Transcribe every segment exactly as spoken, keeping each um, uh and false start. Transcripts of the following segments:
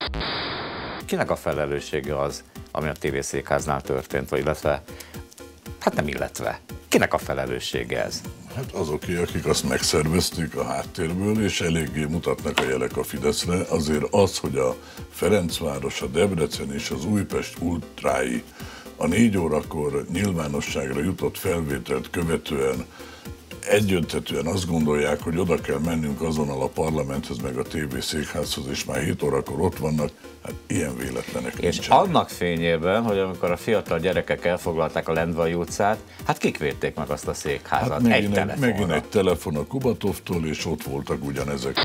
Kinek a felelőssége az, ami a tévészékháznál történt, vagy illetve, hát nem illetve, kinek a felelőssége ez? Hát azoké, akik azt megszervezték a háttérből, és eléggé mutatnak a jelek a Fideszre, azért az, hogy a Ferencváros, a Debrecen és az Újpest ultrái a négy órakor nyilvánosságra jutott felvételt követően egyöntetően azt gondolják, hogy oda kell mennünk azonnal a parlamenthez, meg a tévészékházhoz, és már hét órakor ott vannak, hát ilyen véletlenek És nincsenek. annak fényében, hogy amikor a fiatal gyerekek elfoglalták a Lendvai utcát, hát kik védték meg azt a székházat? Hát egy megint, egy, telefonra. megint egy telefon a Kubatovtól, és ott voltak ugyanezek.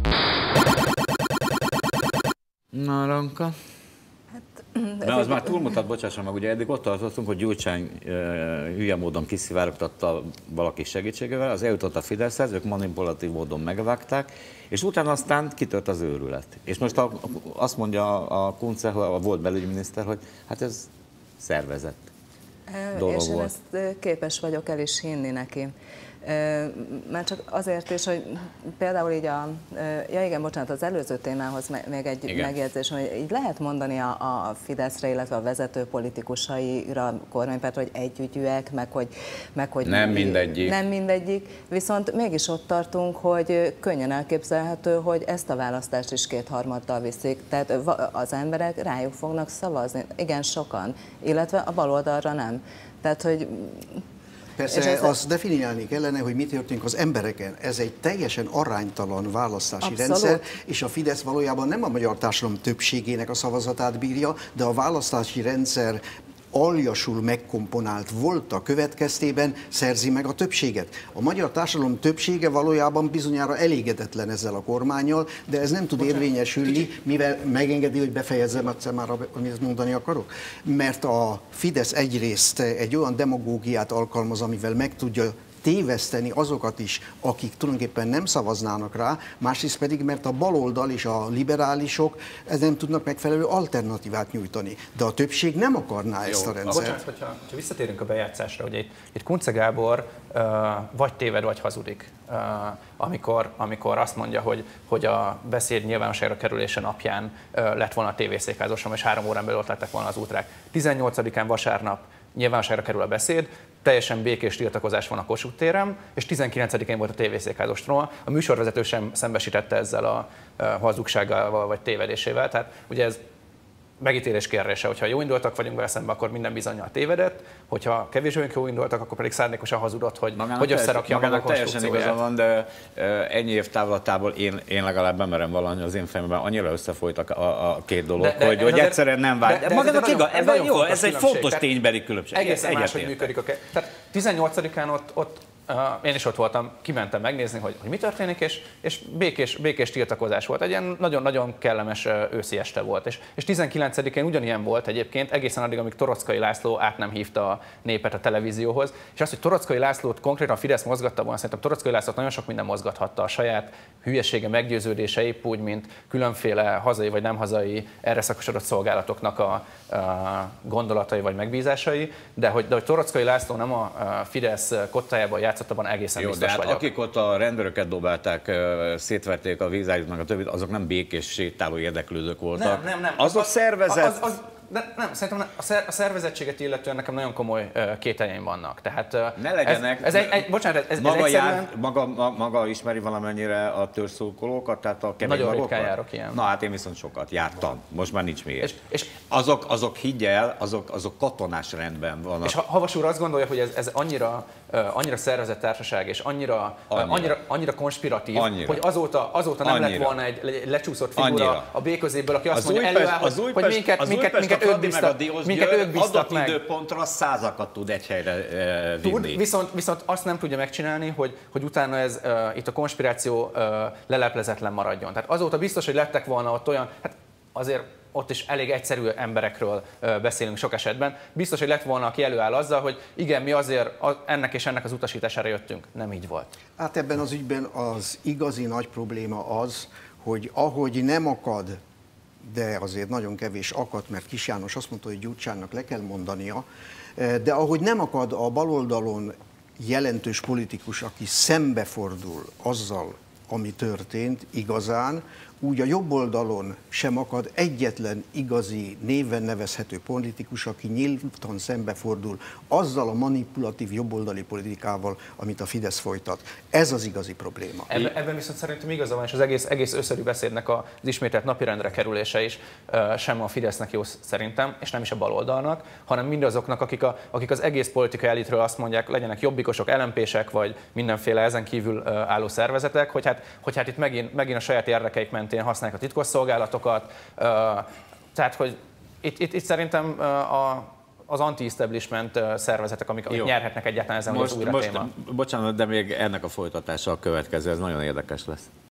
Na, Aranka. De az már túlmutat, bocsásson meg, ugye eddig ott tartottunk, hogy Gyurcsány e, hülye módon kiszivárogtatta valaki segítségével, az eljutott a Fideszhez, ők manipulatív módon megvágták, és utána aztán kitört az őrület. És most a, azt mondja a Kunce, a volt belügyminiszter, hogy hát ez szervezett dolog és én volt. ezt képes vagyok el is hinni neki. Már csak azért is, hogy például így a, ja igen, bocsánat, az előző témához még egy igen. megjegyzés, hogy így lehet mondani a, a Fideszre, illetve a vezető politikusaira, kormánypártra, hogy együgyűek, meg hogy, meg hogy nem mindegyik. Nem mindegyik, viszont mégis ott tartunk, hogy könnyen elképzelhető, hogy ezt a választást is kétharmaddal viszik, tehát az emberek rájuk fognak szavazni, igen sokan, illetve a baloldalra nem. Tehát, hogy Persze ez azt definiálni kellene, hogy mi történik az embereken. Ez egy teljesen aránytalan választási Abszolút. rendszer, és a Fidesz valójában nem a magyar társadalom többségének a szavazatát bírja, de a választási rendszer aljasul megkomponált volta következtében szerzi meg a többséget. A magyar társadalom többsége valójában bizonyára elégedetlen ezzel a kormánnyal, de ez nem tud érvényesülni, mivel megengedi, hogy befejezzem egyszer már, amit mondani akarok. Mert a Fidesz egyrészt egy olyan demagógiát alkalmaz, amivel meg tudja téveszteni azokat is, akik tulajdonképpen nem szavaznának rá, másrészt pedig, mert a baloldal és a liberálisok nem tudnak megfelelő alternatívát nyújtani. De a többség nem akarná Jó, ezt a rendszert. Bocsánat, hogyha, hogyha visszatérünk a bejátszásra, ugye itt, itt Kunce Gábor uh, vagy téved, vagy hazudik, uh, amikor, amikor azt mondja, hogy, hogy a beszéd nyilvánosságra kerülése napján uh, lett volna a tévészékházosom, és három órán belül ott lettek volna az útrák. tizennyolcadikán vasárnap nyilvánosságra kerül a beszéd, teljesen békés tiltakozás van a Kossuth téren, és tizenkilencedikén volt a tévészékházas troma. A műsorvezető sem szembesítette ezzel a hazugsággal vagy tévedésével, tehát ugye ez megítélés kérdése, hogyha jó indultak vagyunk vele szemben, akkor minden bizonnyal tévedett, hogyha kevésbé jó indultak, akkor pedig szándékosan hazudott, hogy, hogy összerakja maga a teljesen igaza van, de ennyi év távlatából én, én legalább bemerem valami az én fejemben, annyira összefolytak a, a két dolog, de, de, hogy, hogy egyszerűen nem vágy. De, de magának igaz, ez, ez, jó, ez egy fontos ténybeli különbség. Egészen máshogy működik a Tehát tizennyolcadikán ott, ott Uh, én is ott voltam, kimentem megnézni, hogy, hogy mi történik, és, és békés, békés tiltakozás volt. Egy ilyen nagyon-nagyon kellemes uh, őszi este volt. És, és tizenkilencedikén ugyanilyen volt egyébként, egészen addig, amíg Toroczkai László át nem hívta a népet a televízióhoz. És azt, hogy Toroczkai Lászlót konkrétan a Fidesz mozgatta volna, szerintem Toroczkai Lászlót nagyon sok minden mozgathatta, a saját hülyesége, meggyőződése, épp úgy, mint különféle hazai vagy nem hazai erre szakosodott szolgálatoknak a, a gondolatai vagy megbízásai, de hogy, de hogy Toroczkai László nem a Fidesz kottájában abban egészen Jó, biztos de hát vagyok. akik ott a rendőröket dobálták, szétverték a vízágyút meg a többit, azok nem békés sétáló érdeklődők voltak. Nem, nem, nem. Azok az, szervezet. Az, az, de nem, szerintem nem. A, szer, a szervezettséget illetően nekem nagyon komoly uh, kételjeim vannak. Tehát, uh, ne legyenek. Ez, ez egy, egy, bocsánat, ez, maga, ez egyszerűen... jár, maga, maga ismeri valamennyire a törzszurkolókat, tehát a kemény nagyon magokat? ritkán járok ilyen. Na hát én viszont sokat jártam. Most már nincs miért. És, és azok, azok higgyel, azok, azok katonás rendben vannak. És Havas úr azt gondolja, hogy ez, ez annyira, uh, annyira szervezett társaság, és annyira, annyira. Uh, annyira, annyira konspiratív, annyira. hogy azóta, azóta nem annyira. lett volna egy lecsúszott figura annyira. a B közéből, aki azt az mondja előáll, hogy, hogy minket, minket, minket ők bíztak, minket ők bíztak meg. Adott időpontra százakat tud egy helyre uh, vinni. Tud, viszont, viszont azt nem tudja megcsinálni, hogy, hogy utána ez uh, itt a konspiráció uh, leleplezetlen maradjon. Tehát azóta biztos, hogy lettek volna ott olyan, hát azért ott is elég egyszerű emberekről uh, beszélünk sok esetben. Biztos, hogy lett volna, aki előáll azzal, hogy igen, mi azért ennek és ennek az utasítására jöttünk. Nem így volt. Hát ebben az ügyben az igazi nagy probléma az, hogy ahogy nem akad, de azért nagyon kevés akadt, mert Kis János azt mondta, hogy Gyurcsánynak le kell mondania, de ahogy nem akad a baloldalon jelentős politikus, aki szembefordul azzal, ami történt igazán, úgy a jobb oldalon sem akad egyetlen igazi néven nevezhető politikus, aki nyíltan szembefordul azzal a manipulatív jobboldali politikával, amit a Fidesz folytat. Ez az igazi probléma. Ebben, ebben viszont szerintem igaza van, és az egész, egész összerű beszédnek az ismételt napirendre kerülése is uh, sem a Fidesznek jó szerintem, és nem is a baloldalnak, hanem mindazoknak, akik, a, akik az egész politikai elitről azt mondják, legyenek jobbikosok, el em pések, vagy mindenféle ezen kívül uh, álló szervezetek, hogy hát, hogy hát itt megint, megint a saját érdekeik mentén használják a titkosszolgálatokat. Uh, tehát, hogy itt, itt, itt szerintem uh, a az anti-establishment szervezetek, amik, amik nyerhetnek egyáltalán ezen most, az újra most, téma. Bocsánat, de még ennek a folytatása a következő, ez nagyon érdekes lesz.